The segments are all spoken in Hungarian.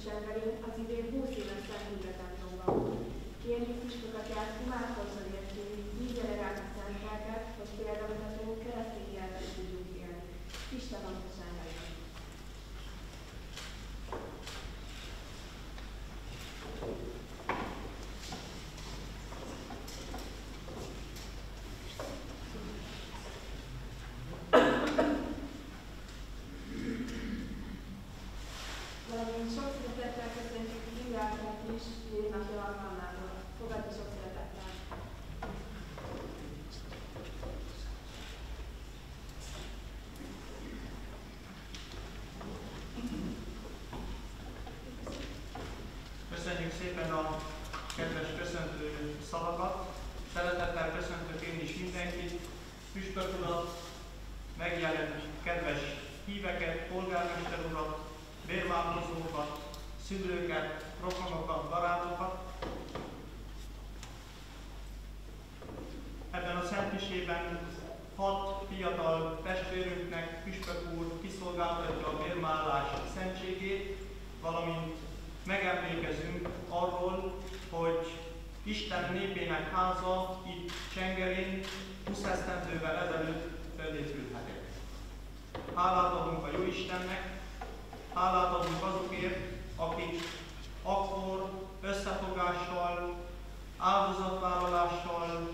Csengelén az idén 20 éves Szentendre templomban. Kérjük püspököket, imádkozzon értünk, vízzel át a szent lelket, hogy példamutató keresztény életet tudjunk élni. Isten van a Csengelén. Köszönjük szépen a kedves köszöntő szavakat. Szeretettel köszöntök én is mindenkit, püspök urat, megjelent kedves híveket, polgármester urat, bérvállalkozókat, szülőket, rokonokat, barátokat. Ebben a szentmisében 6 fiatal testvérünknek püspök úr kiszolgáltatja a bérvállás szentségét, valamint megemlékezünk arról, hogy Isten népének háza itt Csengelén 20 esztendővel ezelőtt felépülhetett. Hálát adunk a Jóistennek, hálát adunk azokért, akik akkor összefogással, áldozatvállalással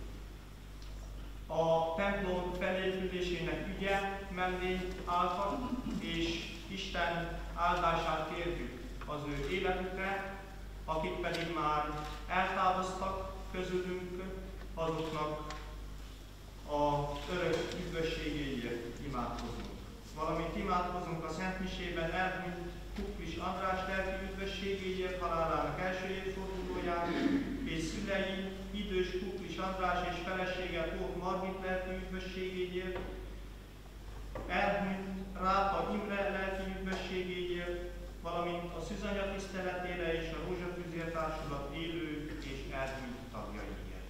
a templom felépülésének ügye mellé álltak, és Isten áldását kérjük az ő életükre, akik pedig már eltávoztak közülünk, azoknak az örök üdvösségéért imádkozunk. Valamint imádkozunk a Szentmisében elhunyt Kuklis András lelki üdvösségéért, halálának első évfordulóján, és szülei, idős Kuklis András és felesége Tóth Margit lelki üdvösségéért, elhunyt Rápa Imre lelki üdvösségéért, valamint a szűzanya tiszteletére és a Rózsatűzér Társulat élő és elhunyt tagjaiért.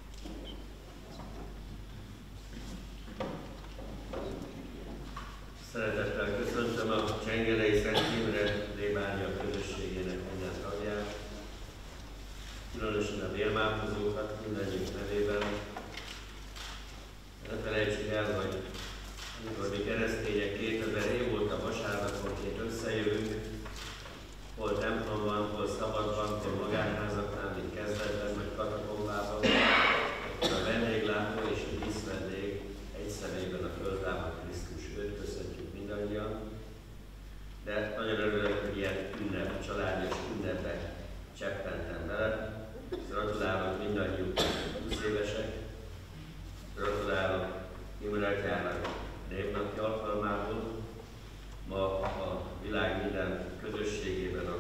Szeretettel köszöntöm a Csengelei Szent Imre plébánia közösségének minden tagját, különösen a bérmálkozókat mindegyik nevében. Ne felejtsük el, hogy amikor mi keresztények 2000 év óta vasárnaponként összejövünk, hol templomban, hol szabadban, hol magánházaknál, mint kezdetben, vagy katakombában, a vendéglátó és a díszvendég egy személyben a föltámadt Krisztus, őt köszöntjük mindannyian. De nagyon örülök, hogy ilyen ünnep, családias ünnepbe cseppentem vele. Gratulálok mindannyiuk 20 évesek, gratulálok Imre névnapi alkalmából. Ma a világ minden közösségében a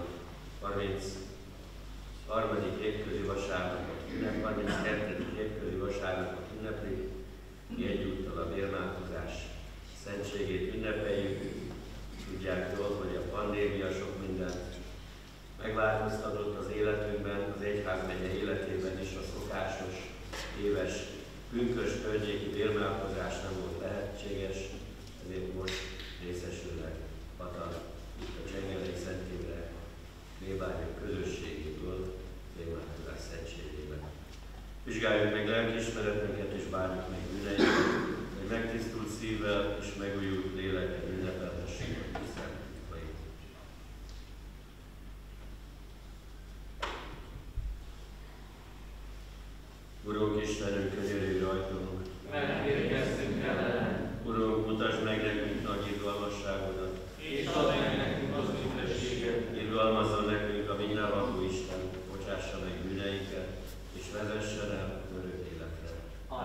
33. évközi vasárnapot ünnep, 32. évközi vasárnapot ünneplik. Mi egyúttal a bérmálkozás szentségét ünnepeljük. Tudják jól, hogy a pandémia sok mindent megváltoztatott az életünkben, az egyházmegye életében is a szokásos éves pünkös környéki bérmálkozás nem volt lehetséges, ezért most részesülnek hatan itt a Csengelei Szent Imre plébánia közösségéből bérmálkozás szentségében. Vizsgáljuk meg lelkiismeretünket és bánjuk meg bűneinket, hogy megtisztult szívvel és megújult lélekkel ünnepelhessük a Szent titkait. Urunk Istenünk, könyörülj rajtunk! Megérkeztünk ellen! Urunk, mutasd meg nekünk nagy irgalmasságodat! És add meg nekünk az üdvösséget! Irgalmazzon nekünk a mindenható Isten, bocsássa meg bűneinket, és vezessen el örök életre.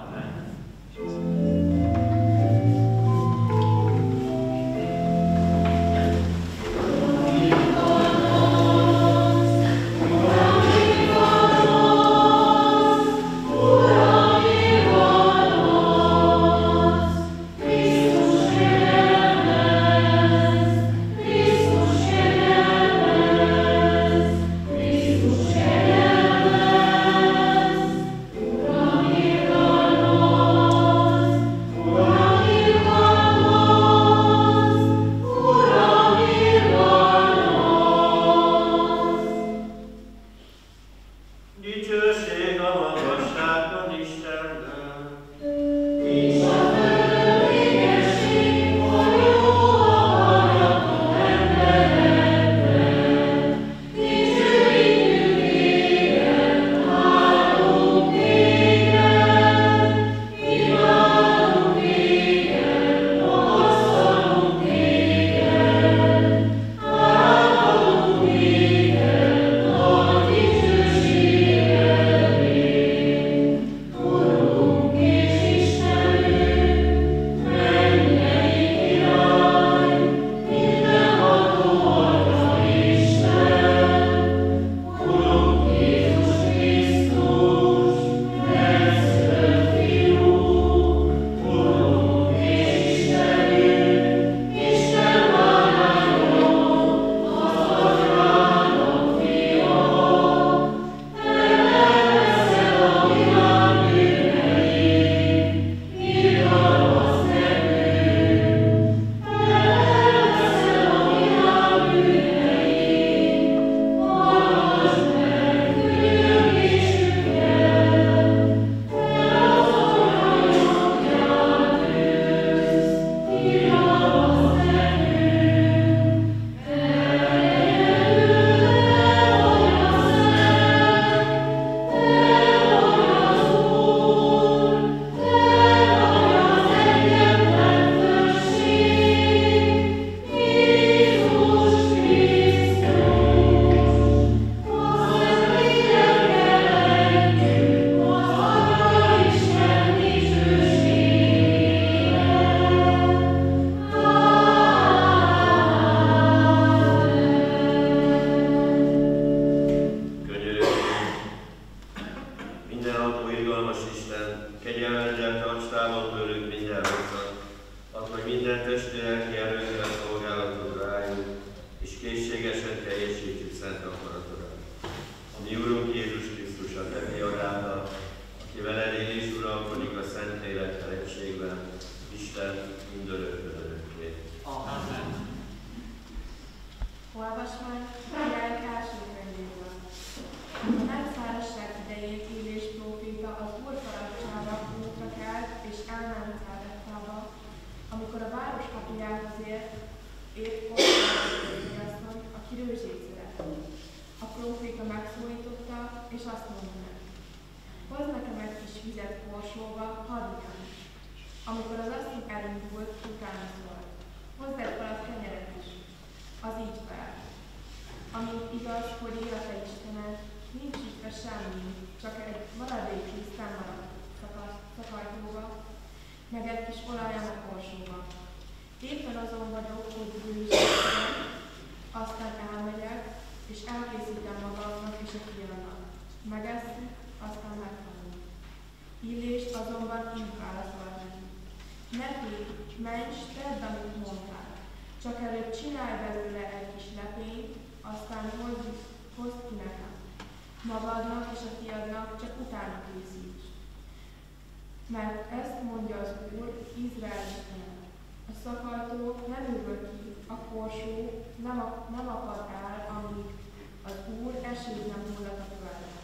Olvasmány Királyok első könyvéből. A népszárazság idején Illés próféta az Úr parancssára útra kelt és elment Száreptába, amikor a város kapujához ért Orfárasszony, aki rőzsét szerette. A próféta megszólította, és azt mondta neki: hozz nekem egy kis vizet korsóba, hadd igyam. Amikor az asszony elindult, utána szólt: hozz egy falat kenyeret is. Az így fel. Amint igaz, hogy élete Istenet, nincs sütve semmi, csak egy maradék lisztán maradt szakajtóba, meg egy kis olaján a korsóba. Éppen azon vagyok, hogy bűnösségem, aztán elmegyek, és elkészítem magamnak és a fiamnak. Megesszük, aztán meghalunk. Illés azonban így válaszolt neki: ne félj, menj, s tedd, amit mondtál. Csak előbb csinálj belőle egy kis lepényt, aztán hozd ki nekem. Magadnak és a fiadnak csak utána készíts. Mert ezt mondja az Úr, Izrael Istene: a szakajtó nem ürül ki, a korsó nem akad el, amíg az Úr esőt nem hullat a földre.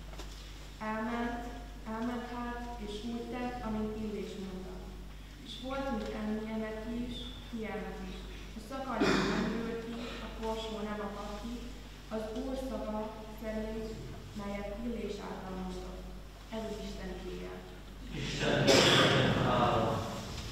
Elment hát, és úgy tett, amint Illés mondta. És volt mit ennie neki is, fiának is. A szakajtó nem ürül ki, a korsó nem akad ki, az Úr szava szerint, melyet Illés által mondott. Ez az Isten igéje. Isten, hála.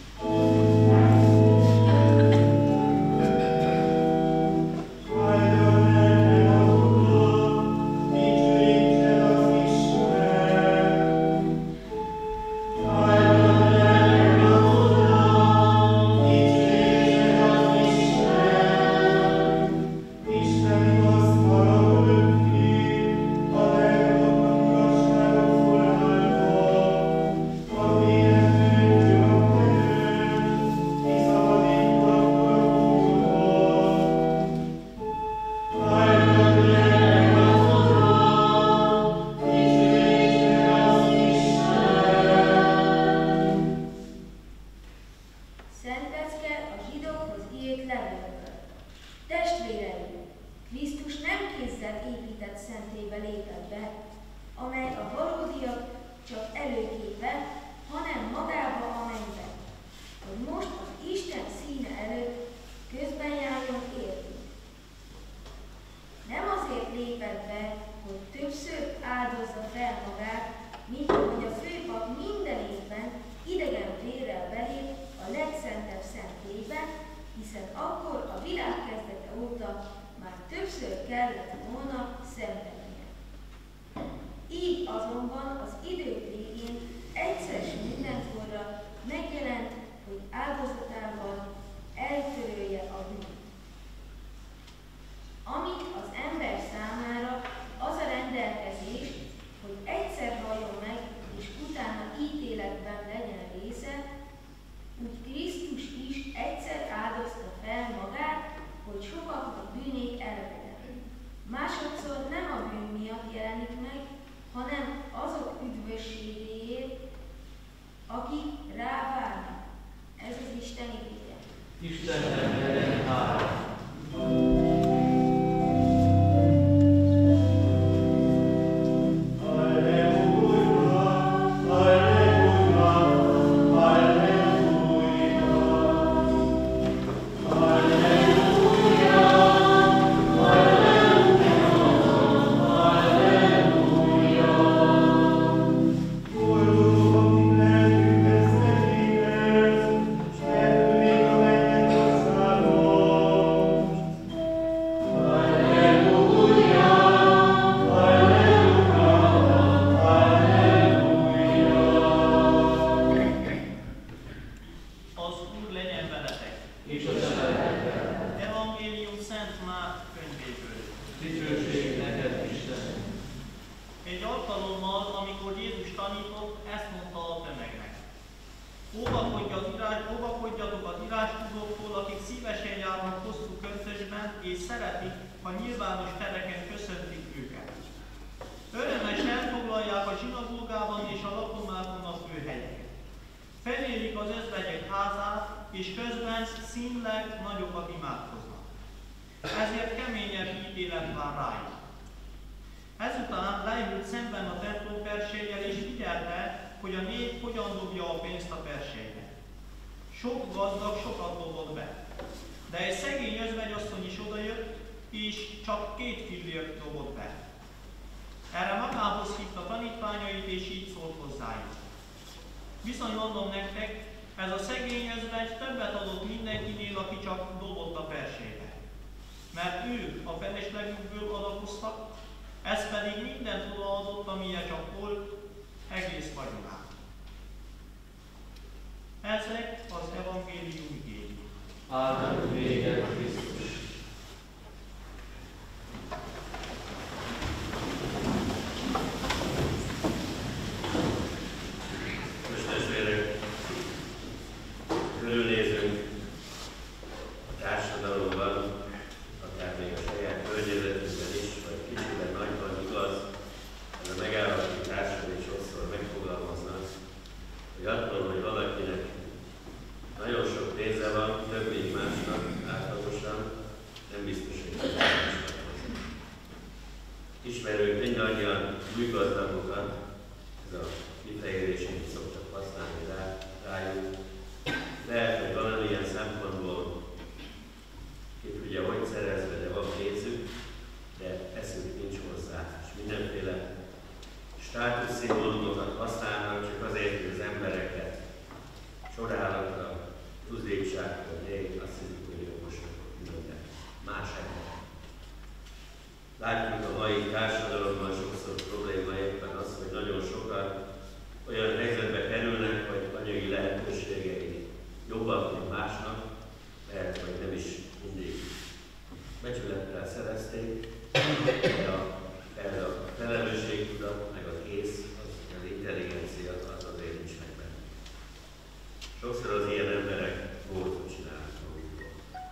Óvakodjatok az írástudóktól, akik szívesen járnak hosszú köntösben, és szeretik, ha nyilvános tereken köszöntik őket. Örömmel foglalják a zsinagógában és a lakomákon a főhelyeket. Felélik az özvegyek házát, és közben színleg nagyokat imádkoznak. Ezért kemény ítélet vár rájuk. Ezután leült szemben a templom perséllyel és figyelte, hogy a nép hogyan dobja a pénzt a perséllyel. Sok gazdag sokat dobott be, de egy szegény özvegyasszony is odajött, és csak 2 fillért dobott be. Erre magához hívta tanítványait, és így szólt hozzájuk. Bizony mondom nektek, ez a szegény özvegy többet adott mindenkinél, aki csak dobott a persébe. Mert ők a feleslegükből adakoztak, ez pedig mindent odaadott, amilyen csak volt, egész vagyonát. Ezek az evangélium igény. Áldott véged, Krisztus! Most testvérek, körülnézünk a társadalomban, akár még a saját környezetünkben is, vagy kicsiben nagyban igaz, ez a megállapításod is sokszor megfogalmaznak, hogy attól, hogy valakinek nagyon sok pénze van, több mint másnak átlagosan, nem biztos, hogy másnak hozzá. Ismerünk mindannyian új gazdagokat, ez a kifejezés, amit szoktak használni rájuk. Lehet, hogy valamilyen szempontból ki tudja, hogy szerezve, de van pénzük, de eszük nincs hozzá, és mindenféle státuszszimbólumokat használnak, csak azért, hogy az embereket csodálatra, tuzdítsákkal, még azt hiszik, hogy jogosak minden más ember. Látjuk a mai társadalomban sokszor probléma éppen az, hogy nagyon sokan olyan helyzetbe kerülnek, hogy anyagi lehetőségei jobbak, mint másnak, lehet, hogy nem is mindig becsülettel szerezték, de erre a felelősségtudat, meg a kész, az intelligencia az azért nincs meg benne. Sokszor az ilyen emberek gócot csinálnak magukból.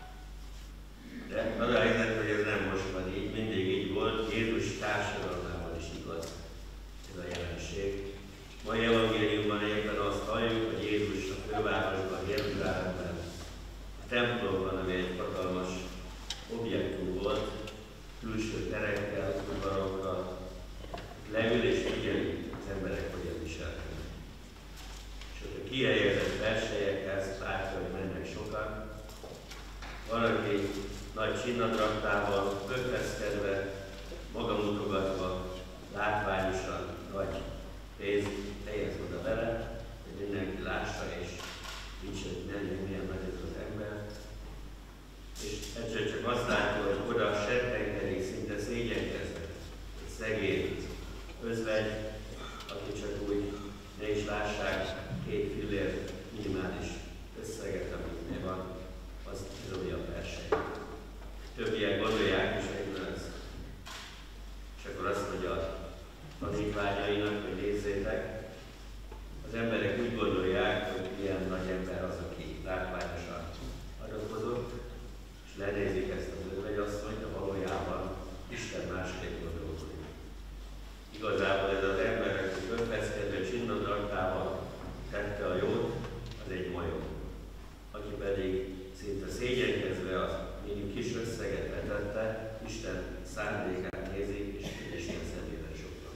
De az a helyzet, hogy ez nem most van így, mindig így volt, Jézus társadalmában is igaz ez a jelenség. Mai evangéliumban éppen azt halljuk, hogy Jézus a fővárosban, Jeruzsálemben, a templomban, ami egy hatalmas objektum volt, külső terekkel, udvarokkal, leül és figyeli az emberek, hogyan viselkednek. És ott a kihelyezett versenyekhez látja, hogy mennek sokan. Van, aki nagy csinnadraktával, ötveszkedve, magamutogatva, látványosan nagy pénzt helyez oda vele, hogy mindenki lássa, és nincs, hogy milyen nagy ez az ember. És egyszer csak azt látja, hogy oda sertenkedik, szinte szégyenkezve, egy szegény özvegy, aki csak úgy ne is lássák 2 fillért minimális összeget, amit van, az dobja a versenyt. Többiek gondolják is, hogy ez. És akkor azt mondja a tanítványainak, hogy nézzétek, az emberek úgy gondolják, hogy ilyen nagy ember az, aki látványosan adakozott, és lenézik ezt az özvegyasszonyt, de valójában Isten másképp gondolkodik. Igazából ez az ember, aki ötveszkedve csinnadraktával tette a jót, az egy majom. Aki pedig szinte szégyenkezve az még kis összeget vetette, Isten szándékát nézi, és Isten szemében sokkal.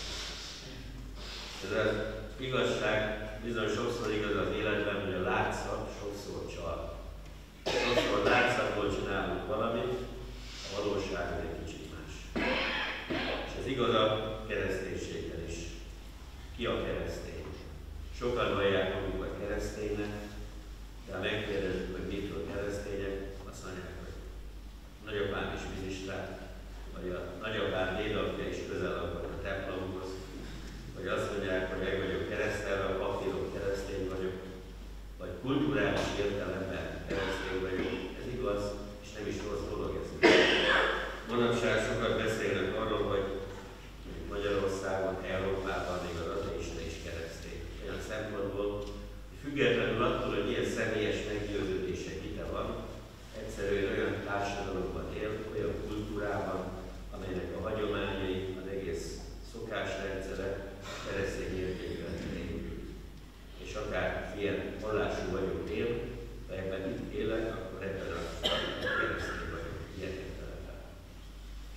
Ez az igazság bizony sokszor igaz az életben, hogy a látszat sokszor csal. Sokszor látszatból csinálunk valamit, a valóság egy kicsit más. És ez igaz a kereszténységgel is. Ki a keresztény? Sokan vallják magukat kereszténynek, de ha megkérdezzük, hogy mitől keresztények, azt mondják, hogy nagyapám is minisztrált, vagy a nagyapám dédapja is közel lakott a templomhoz, vagy azt mondják, hogy meg vagyok keresztelve, a papírok keresztény vagyok, vagy kulturális értelemben keresztény vagyok. Ez igaz, és nem is rossz dolog ez. Manapság sokat beszélnek arról, hogy Magyarországon, Európában még az ateista is keresztény. Olyan szempontból, hogy függetlenül attól, hogy milyen személyes meggyőződése hite van, egyszerűen olyan társadalomban él, olyan kultúrában, amelynek a hagyományai, az egész szokásrendszere keresztény értékben épül. És akár ilyen vallású vagyok él, de ebben itt élek, akkor ebben a keresztény vagyok, ilyen értelemben.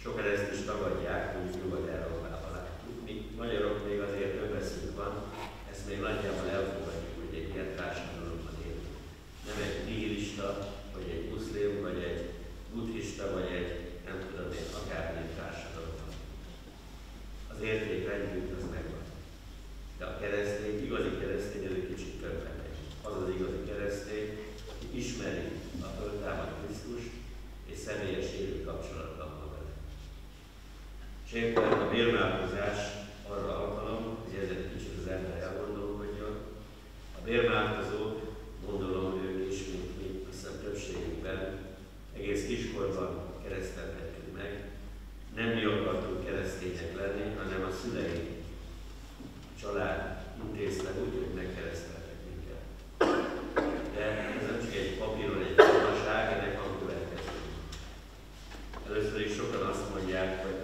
És éppen a bérmálkozás arra alkalom, hogy ez egy kicsit az ember elgondolkodjon. A bérmálkozók, gondolom ők is, mint mi, azt hiszem többségükben, egész kiskorban keresztelkedtünk meg. Nem mi akartunk keresztények lenni, hanem a szüleink, a család intézte úgy, hogy megkereszteltek minket. De ez nem csak egy papíron egy formaság, ennek van következő. Először is sokan azt mondják, hogy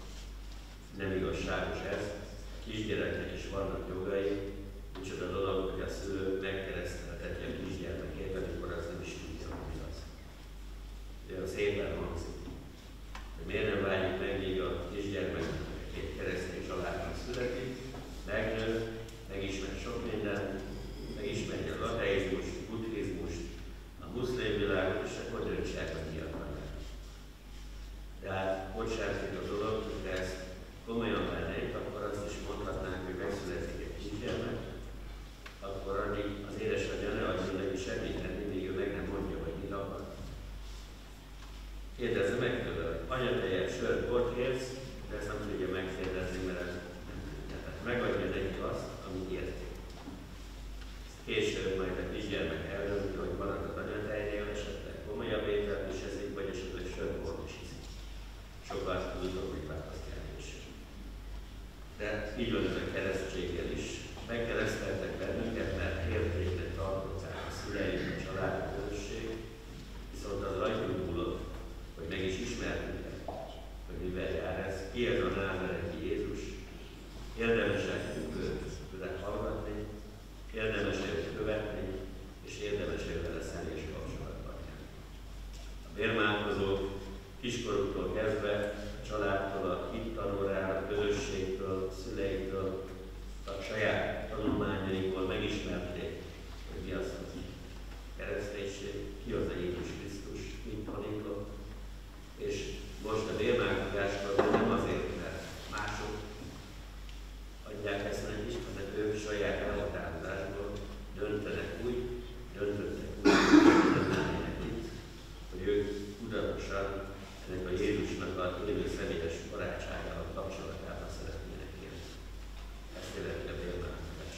nem igazságos ez, a kisgyereknek is vannak jogai, micsoda dolog, hogy a szülő megkeresztelteti a kisgyermekét, amikor az nem is tudja, hogy az. De az szépen hangzik, hogy miért nem várjuk meg, míg a kisgyermek egy keresztény családban születik, megnő, megismer sok mindent, megismeri az ateizmust, buddhizmust, a muszlim világot, és akkor döntsák, hogy mi akarnak. De hát, hogy sem a dolog, hogy ezt komolyan vennénk, akkor azt is mondhatnánk, hogy megszületik egy kisgyermek, akkor addig az édesanyja ne adjon neki semmit tenni, míg ő meg nem mondja, hogy mit akar. Kérdezze meg tőle, hogy anyatejet, sört, bort érsz, de ezt nem tudja megkérdezni, mert ez nem tudja. Tehát megadja neki azt, amit érti. Később majd a kisgyermek eldönti, hogy marad az anyatejnél, esetleg komolyabb ételt is eszik, vagy esetleg sört, bort is iszik. Sokkal tudok, hogy választják is. De így van ez a keresztséggel is. Megkereszteltek bennünket, mert értéknek tartották a szüleink, a család, a közösség, viszont az rajtunk múlott, hogy meg is ismertük, hogy mivel jár ez, ki ez a názáreti Jézus. Érdemes-e őt hallgatni, érdemes-e őt követni, és érdemes-e vele személyes kapcsolatban. A bérmálkozók kiskoruktól kezdve, a családtól, a hittanórára, a közösségtől, a szüleiktől, a saját tanulmányainkból megismerték, hogy mi az a kereszténység, ki az a Jézus Krisztus, mit tanított. És most a bérmálkozáskor nem azért, mert mások adják ezt nekik, hanem ők saját elhatározásból döntöttek úgy, hogy nem lennének itt, hogy ők tudatosan ennek a Jézusnak a élő személyes barátságával, kapcsolatával szeretnének élni. Ezt jelenti a bérmálkozás.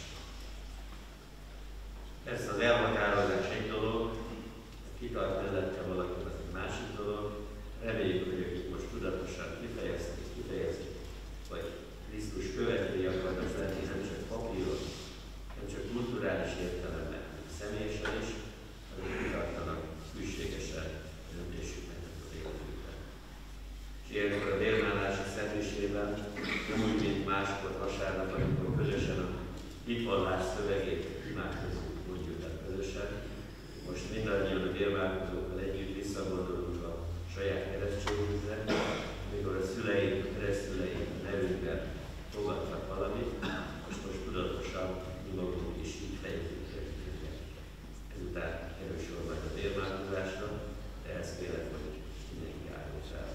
Persze az elhatározás egy dolog, kitart mellette valaki, az egy másik dolog. Reméljük, hogy ők most tudatosan kifejezik, vagy Krisztus követői akarnak lenni, nem csak papíron, nem csak kulturális értelemben, hanem személyesen is, hanem kitartanak hűségesen döntésüknek az életükben. És ilyenkor a bérmálási szentmisében, nem úgy, mint máskor vasárnap, amikor közösen a hitvallás szövegét imádkozunk, mondjuk el közösen. Most mindannyian a bérmálkozókkal együtt visszagondolunk a saját keresztségünkre, amikor a szüleink, a keresztszüleink a nevünkben fogadtak valamit, most tudatosan mi magunk is így fejezzük őket. Ezután kerül sor majd a bérmálkozásra, de ezt kérlek, hogy mindenki álljon fel.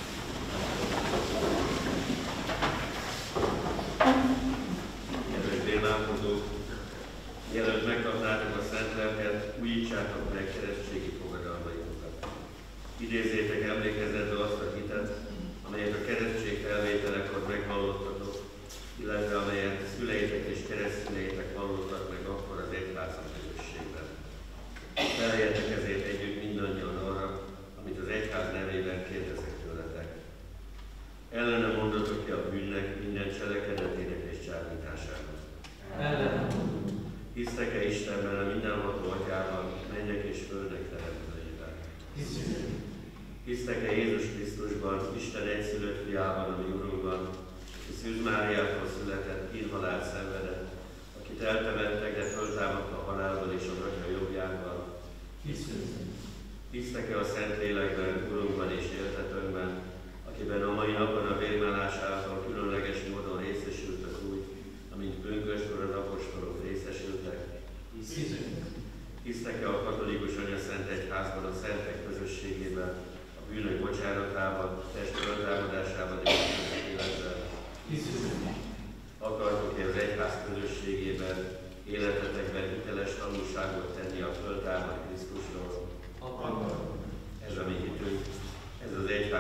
Kedves bérmálkozók, mielőtt megkapnátok a Szent Lelket, újítsátok meg keresztségi fogadalmaitokat. Idézzétek emlékezetbe azt a hitet, amelyet a keresztség felvételekor meghallottatok, illetve amelyet szüleitek és keresztszüleitek hallottak meg akkor az egyházak közösségben. Feleljetek ezért együtt mindannyian arra, amit az egyház nevében kérdezek tőletek. Ellene mondatok ki a bűnnek, minden cselekedetének és csábításának. Ellene. Hisztek-e Istenben, a mindenható Atyában, mennyek és földnek teremtőjében? Hiszünk. Hisztek-e Jézus Krisztusban, Isten egyszülött fiában, ami Urunkban, aki Szűz Máriától született, kínhalált szenvedett, akit eltemettek, de föltámadt a halálból és az Atya jobbjával? Hiszünk. Hisztek-e a Szentlélekben, Urunkban és éltetőnkben, akiben a mai napon a vérmálásától különleges módon részesültek úgy, amint pünköstkor az apostolok részesültek? Hiszünk. Hisztek-e a katolikus Anyaszent Egyházban, a szentek közösségében, a bűnök bocsánatában, test föltámadásában és az életben? Hiszünk. Akartok-e az egyház közösségében, életetekben hiteles tanulságot tenni a föltámadt Krisztusról? Akarok. Ez a mi hitünk, ez az egyház hite és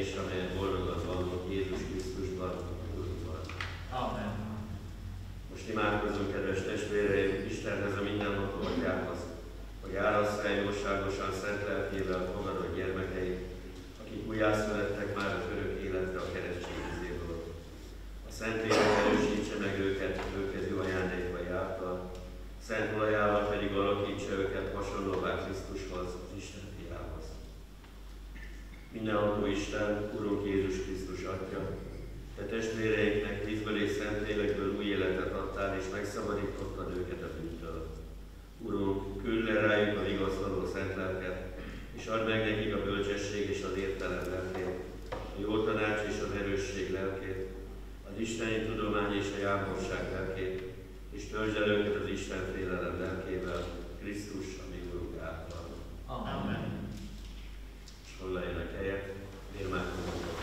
és amelyet boldogan vallunk Jézus Krisztusban, Úrunkban. Amen. Most imádkozunk, kedves testvéreim, Istenhez, a mindenható Atyához, hogy árassza el jóságosan szent lelkével fogadott gyermekeit, akik újjászülettek már az örök életre a keresztség vizéből. A Szentlélek erősítse meg őket jó ajándékai által, szent olajával pedig alakítsa őket hasonlóvá Krisztushoz, az Isten fiához. Mindenható Isten, Urunk Jézus Krisztus Atya, te testvéreinknek vízből és Szentlélekből új életet adtál, és megszabadítottad őket a bűntől. Urunk, küld le rájuk a vigasztaló szent lelket, és add meg nekik a bölcsesség és az értelem lelkét, a jó tanács és az erősség lelkét, az isteni tudomány és a jámborság lelkét, és töltsd el őket az Isten félelem lelkével, Krisztus, a mi Urunk által. Amen. És foglaljanak helyet, vérmádkozunk a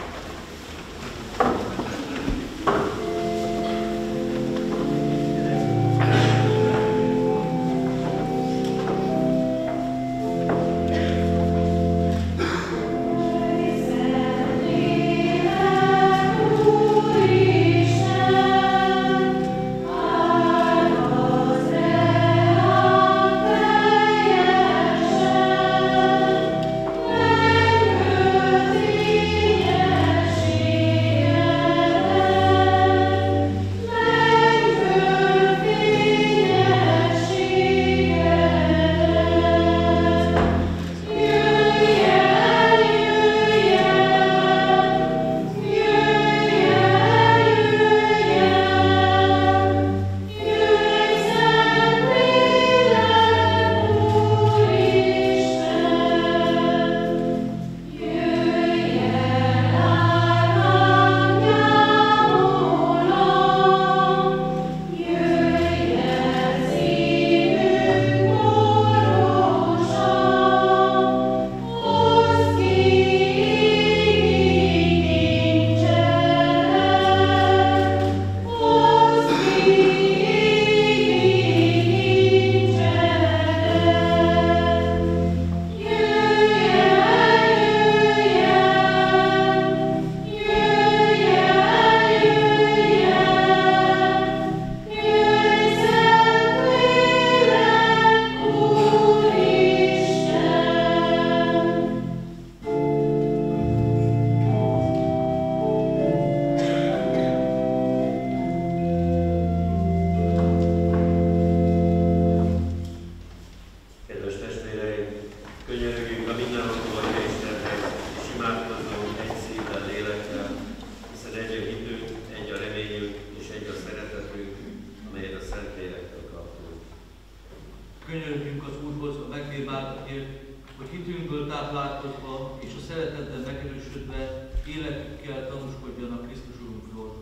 Könyörögjünk az Úrhoz a megvíváltakért, hogy hitünkből táplálkozva és a szeretetben megerősödve életükkel tanúskodjanak Krisztus Urunkról.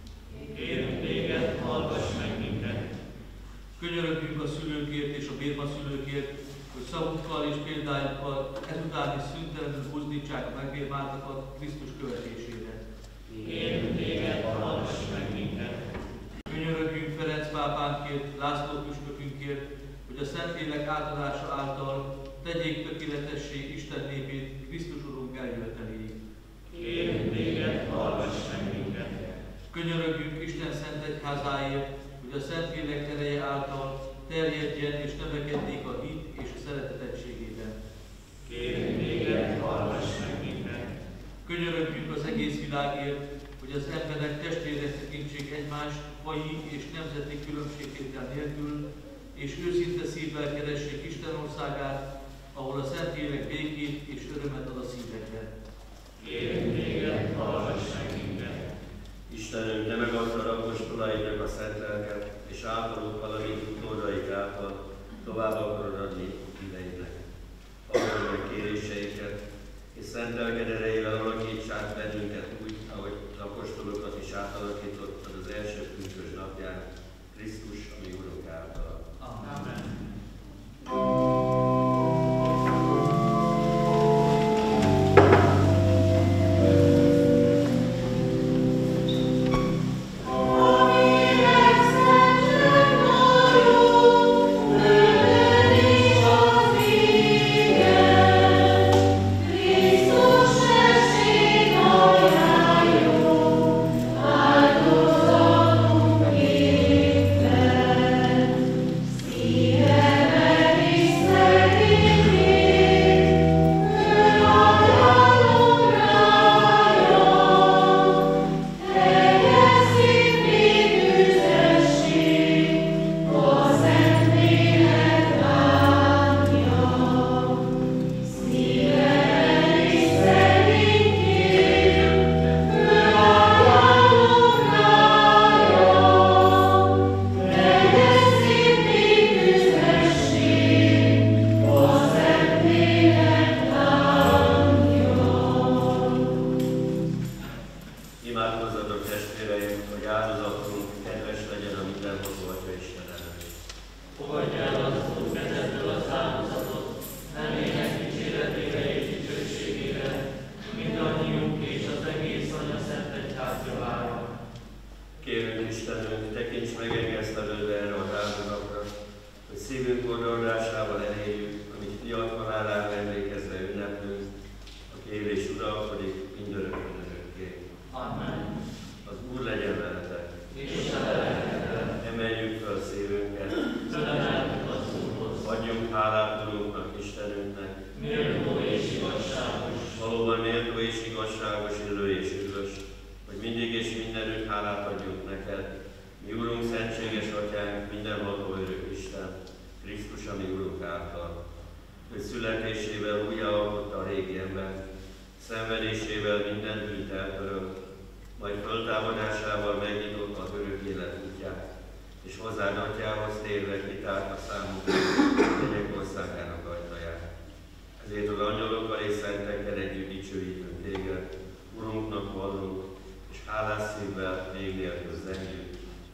Kérünk téged, hallgass meg minket! Könyörögjünk a szülőkért és a bérmaszülőkért, hogy szavukkal és példájukkal ezután is szüntelenül buzdítsák a megvíváltakat Krisztus követésére. Kérünk téged, hallgass meg minket! Könyörögjünk Ferenc pápánkért, László püspökünkért, hogy a Szentlélek átadása által tegyék tökéletessé Isten népét Krisztus Urunk eljöveteléig. Kérünk téged, hallgass meg minket! Könyörögjünk Isten szent egyházáért, hogy a Szentlélek ereje által terjedjen és növekedjék a hit és a szeretet egységében. Kérünk téged, hallgass meg minket! Könyörögjünk az egész világért, hogy az emberek testvérek tekintsék egymást faji és nemzeti különbségtétel nélkül, és őszinte szívvel keressék Isten országát, ahol a Szentlélek békét és örömet ad a szívekre. Kérünk téged, hallgass meg minket! Istenünk, te megadtad apostolaidnak a szent lelket, és általuk, valamint utódaik által tovább akarod adni híveinek. Hallgass meg kéréseiket, és szent lelked erejével alakítsák bennünket úgy, ahogy az apostolokat is átalakítottad az első pünkösd napján, Krisztus, a mi Urunk által. Amen. Krisztus uralkodik mindörökkön örökké. Amen. Az Úr legyen veletek. És a lelkeddel. Emeljük fel szívünket. Felemeltük az Úrhoz. Adjunk hálát Urunknak, Istenünknek. Méltó és igazságos. Valóban méltó és igazságos, illő és üdvös, hogy mindig és mindenütt hálát adjunk neked. Mi Urunk, szentséges Atyánk, mindenható örök Isten, Krisztus, ami Urunk által. Ő születésével újjáalkotta a régi embert, szenvedésével minden bűnt eltörölt, majd föltámadásával megnyitotta az örök élet útját, és hozzád Atyához térve kitárta számunkra a mennyek országának ajtaját. Ezért az angyalokkal és szentekkel együtt dicsőítünk téged, Urunknak vallunk, és hálás szívvel még nélkül zengjük.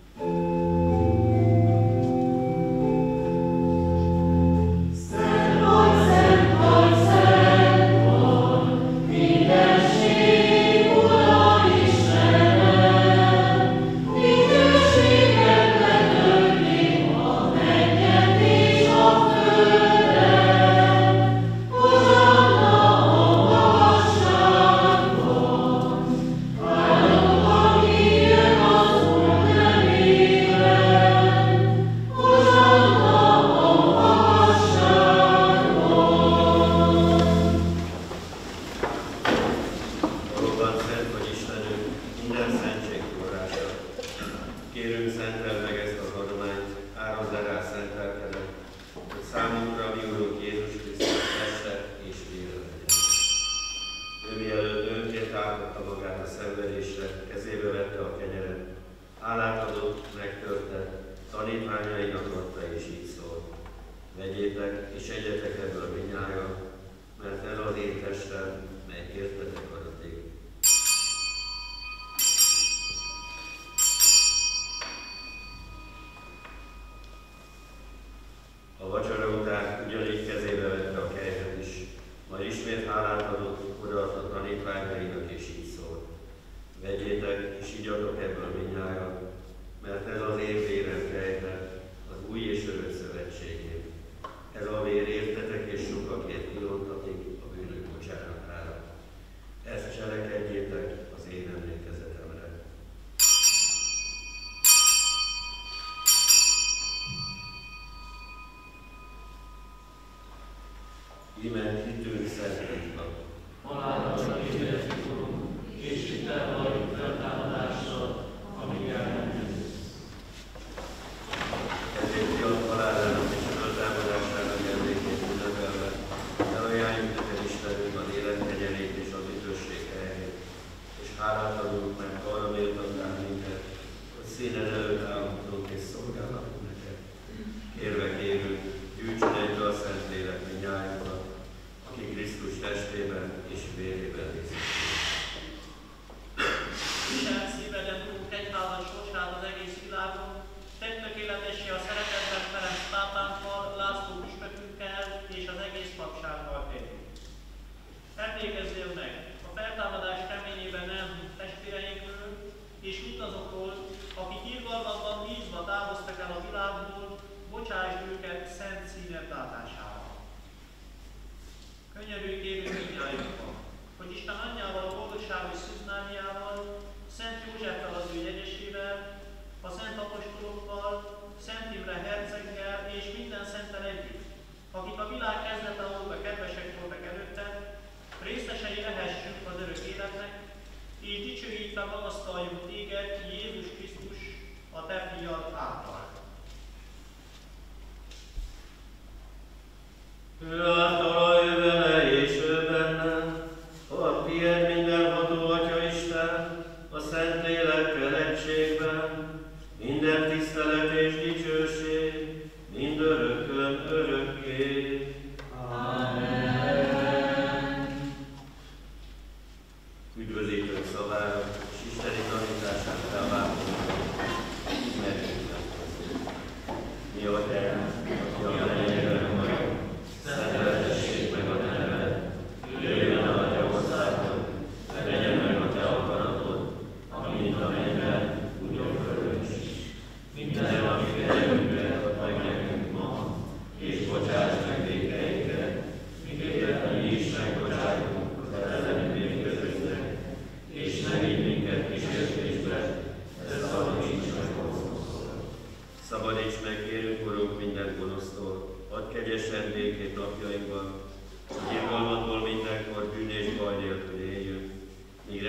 Íme hitünk szentünk. Halálra ítéltük, Urunk, és hitel vagy feltámadással, amíg el nem jössz. Ezért fiat halálának és feltámadásának emlékét ünnepelve, elajánljuk neked Istenünk az élet kenyerét és az üdvösség helyét, és hálát adunk meg, arra méltattál minket, hogy színed előtt állhatunk és szolgálhatunk neked. Kérve kérünk, gyűjtsön egybe a Szentlélek mindnyájunkat, aki Krisztus testében és vérében részesül. Viseld szíveden, Urunk, egyházas sorsát az egész világon, tedd tökéletessé a szeretetben Ferenc pápánkkal, László püspökünkkel és az egész papsággal együtt. Emlékezzél meg a feltámadás reményében elhunyt testvéreinkről és mindazokról, akik irgalmatban bízva távoztak el a világból, bocsásd őket szent színed látására. Könyörülj kérünk mindnyájunkban, hogy Isten anyjával, a boldogságos Szűzmáriával, Szent Józseffel az ő jegyesével, a szent apostolokkal, Szent Imre herceggel és minden szenttel együtt, akik a világ kezdete óta kedvesek voltak előtte, részesei lehessünk az örök életnek, és dicsőítve magasztaljuk téged, Jézus Krisztus, a te fiad által. Ő által ő vele és ő benne, hadd tiéd mindenható Atya Isten, a Szentlélekkel egységben, minden tisztelet és dicsőség, mindörökkön örökké. Amen. Üdvözítők szavára és isteni tanítását felváltunk, ismerjük meg. Mi a te, aki a mennyben vagy, szenteltessék meg a neved, jöjjön a te országod, legyen meg a te akaratod, amint a mennyben, úgy a földön is. Minden, ami kenyerünket ad meg nekünk ma, és bocsáss meg vétkeinket, miképpen mi is megbocsájtunk az ellenünk vétkezőknek,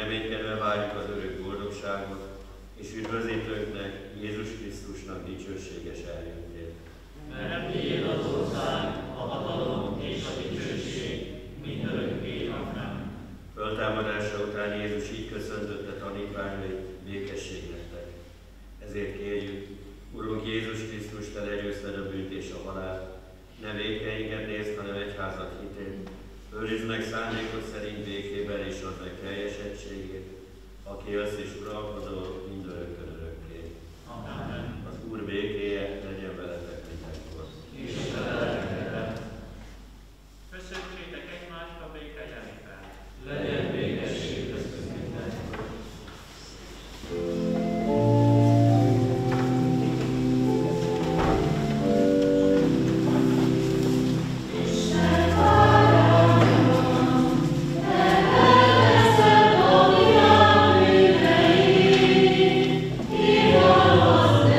reménykedve várjuk az örök boldogságot, és üdvözítőnknek, Jézus Krisztusnak dicsőséges eljöttét. Mert tiéd az ország, a hatalom és a dicsőség mindörökké. Amen. Föltámadása után Jézus így köszöntötte tanítványait, békesség nektek. Ezért kérjük, Urunk Jézus Krisztus, te legyőzted a bűnt és a halált, ne vétkeinket nézd, hanem egyházat hitét. Őrizd meg szándékod szerint békében, és add meg teljesedtségét, aki élsz és uralkodol mindörökkön örökké. Amen. Az Úr békéje legyen veletek mindenkor. És veletek. Köszöntsétek egymást a béke jelével. Legyen békesség köztünk mindenkor. Amen.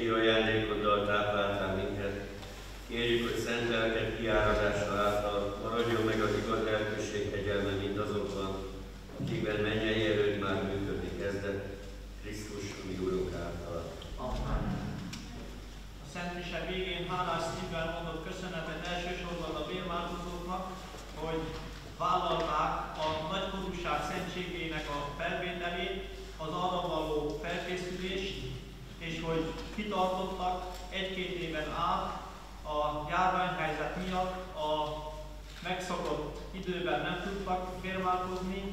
síró ajándékoddal tápláltál minket. Kérjük, hogy szent lelked kiáradása által maradjon meg az igaz lelkűség kegyelme mindazokban, akikben mennyei erőd már működni kezdett, Krisztus, mi Urunk által. Amen. A Szent Mise végén hálás szívvel mondott köszönetet elsősorban a vérmáltozóknak, hogy vállalták a nagykorúság szentségének a felvételét, az arra való felkészülést, és hogy kitartottak egy-két éven át a járványhelyzet miatt, a megszokott időben nem tudtak vérmáltozni.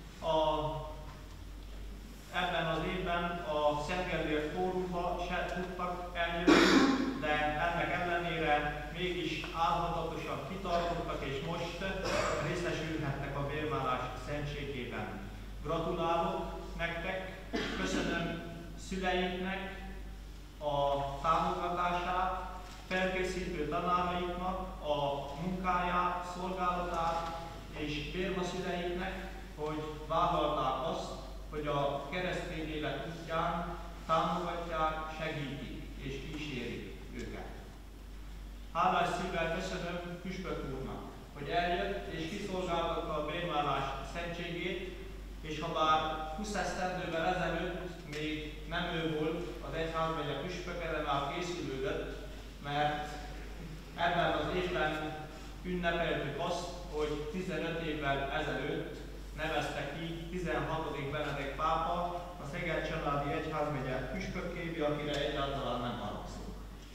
Ebben az évben a Szent Gellért fórumba se tudtak eljönni, de ennek ellenére mégis álhatatosan kitartottak, és most részesülhetnek a vérvállás szentségében. Gratulálok nektek, köszönöm szüleiknek a támogatását, felkészítő tanáraiknak a munkáját, szolgálatát, és vérmaszüleiknek, hogy vállalták azt, hogy a keresztény élet útján támogatják, segítik és kísérik őket. Hálás szívvel köszönöm Püspök úrnak, hogy eljött és kiszolgáltatta a vérvállás szentségét, és ha bár 20 esztendővel ezelőtt még nem ő volt az egyházmegye püspöke, de már készülődött, mert ebben az évben ünnepeltük azt, hogy 15 évvel ezelőtt nevezte ki 16. Benedek pápa a Szeged Családi Egyházmegye püspökkévé, akire egyáltalán nem haragszunk.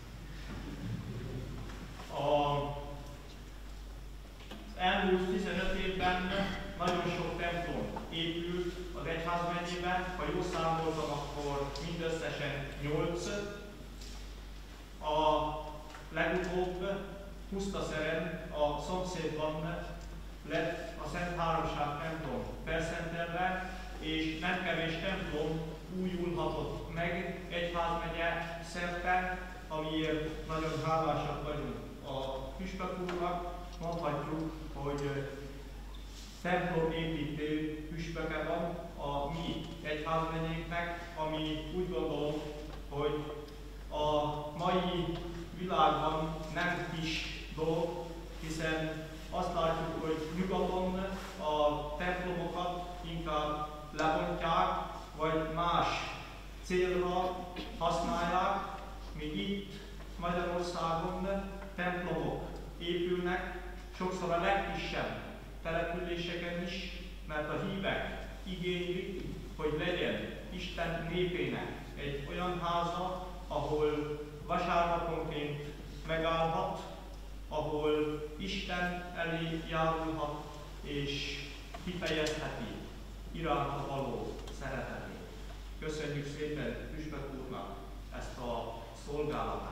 Az elmúlt 15 évben nagyon sok templom épült az egyházmegyében, ha jól számoltam, akkor mindösszesen 8. A legutóbb Pusztaszeren, a szomszédban lett a Szent Háromság templom felszentelve, és nem kevés templom újulhatott meg egyházmegye szerte, amiért nagyon hálásak vagyunk a püspök úrnak. Mondhatjuk, hogy templomépítő püspöke van a mi egyházmegyénknek, ami úgy gondolom, hogy a mai világban nem kis dolog, hiszen azt látjuk, hogy nyugaton a templomokat inkább lebontják, vagy más célra használják, míg itt Magyarországon templomok épülnek, sokszor a legkisebb településeken is, mert a hívek igénylik, hogy legyen Isten népének egy olyan háza, ahol vasárnaponként megállhat, ahol Isten elé járulhat és kifejezheti iránta való szeretetét. Köszönjük szépen püspök úrnak ezt a szolgálatát.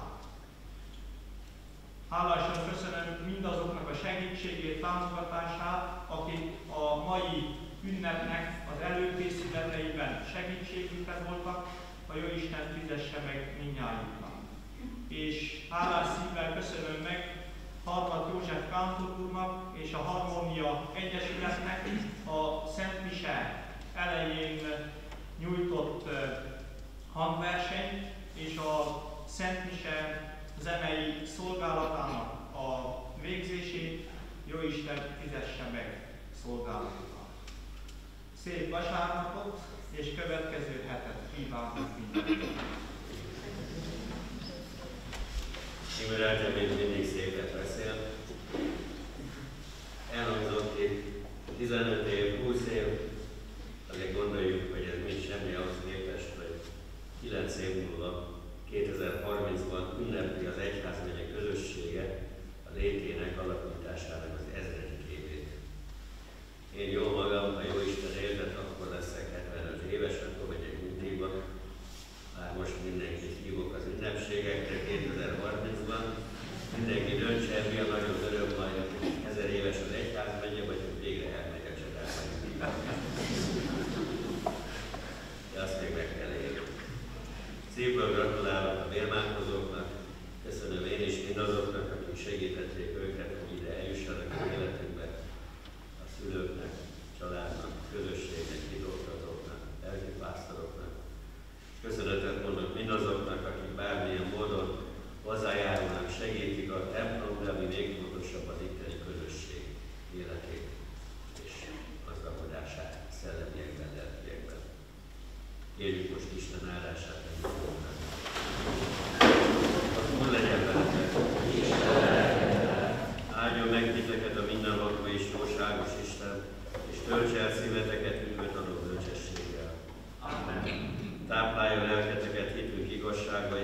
Hálásan köszönöm mindazoknak a segítségét, támogatását, akik a mai ünnepnek az előkészületeiben segítségükre voltak, a Jóisten fizesse meg mindnyájuknak. És hálás szívvel köszönöm meg Harmat József kántor úrnak és a Harmónia Egyesületnek a Szent Mise elején nyújtott hangversenyt és a Szent Mise zenei szolgálatának a végzését. Jóisten fizesse meg szolgálatukat. Szép vasárnapot és következő hetet kívánok mindenkinek. Imre még mindig szépet beszél. Elhangzott itt 15 év, 20 év, azért gondoljuk, hogy ez még semmi ahhoz képest, hogy 9 év múlva, 2030-ban ünnepli az egyházmegye közössége a létének alapításának az 1000. évét. Én jó magam, ha Jóisten érzett, akkor leszek 75 éves, akkor megyek nyugdíjba. Már most mindenkit hívok az ünnepségekre 2030-ban. Mindenki döntse el, mi a nagyon öröm, majd 1000 éves az egyházmegye, vagy hogy végre elmegy a csodába. De azt még meg kell élni. Szépen gratulálok a vérmáltozóknak, köszönöm én is mindazoknak, akik segítették őket, hogy ide eljussanak az életükbe, a szülőknek, családnak, közösségnek, hitoktatóknak, lelkipásztoroknak. Köszönetet mondok mindazoknak, akik bármilyen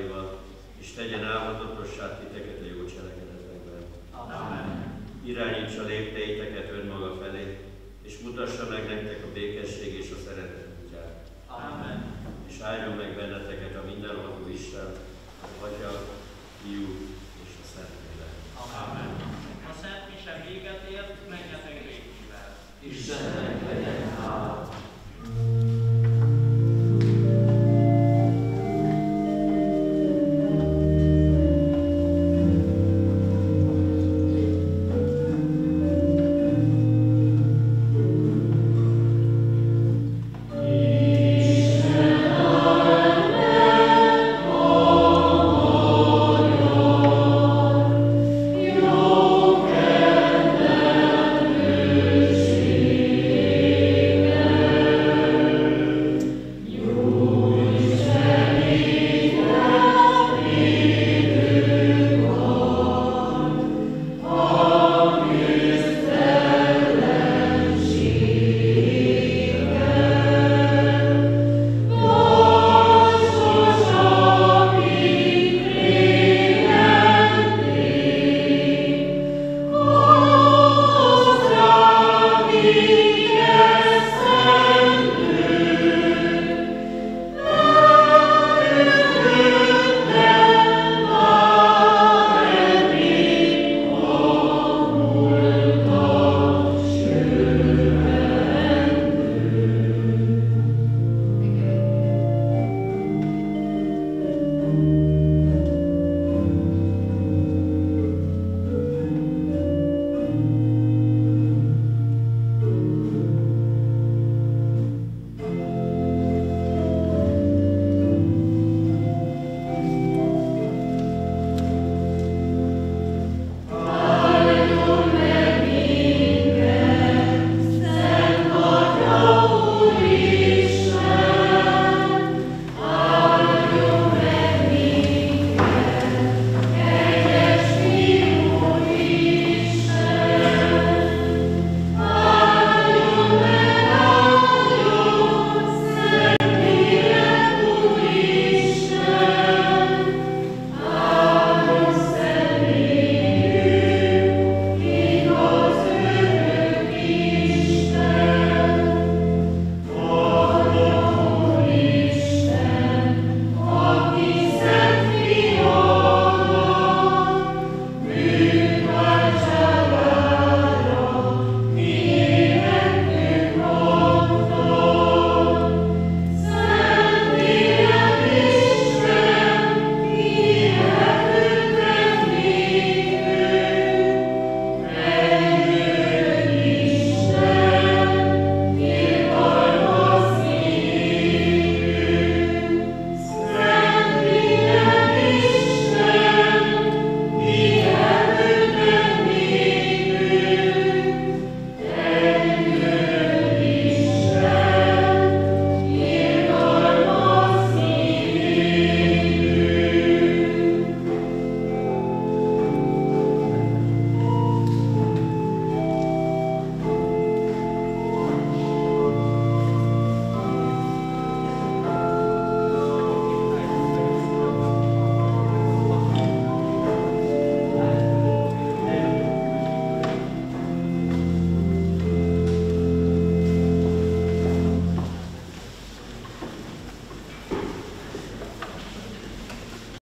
szavaival, és tegyen álmodatossá titeket a jó cselekedetekben. Amen. Irányítsa lépteiteket önmaga felé, és mutassa meg nektek a békesség és a szeretet útját. Amen. És áldjon meg benneteket a mindenható Isten, Atya, Fiú